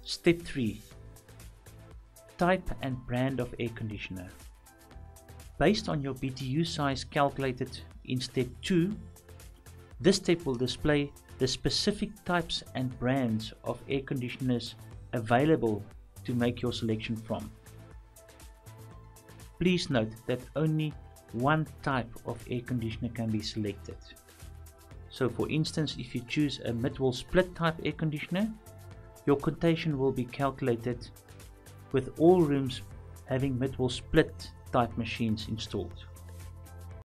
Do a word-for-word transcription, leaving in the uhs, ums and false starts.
Step three. Type and brand of air conditioner. Based on your B T U size calculated in step two, this step will display the specific types and brands of air conditioners available to make your selection from. Please note that only one type of air conditioner can be selected. So for instance, if you choose a mid-wall split type air conditioner, your quotation will be calculated with all rooms having mid-wall split type machines installed.